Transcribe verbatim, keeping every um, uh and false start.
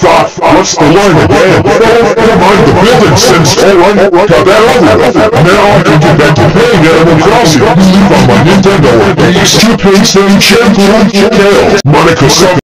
thought, what's the line again? Oh, never mind, the building since, alright, got that over with. Now I can get back to playing Animal Crossing on my Nintendo. These two pigs named Shampoo and Kale. Monica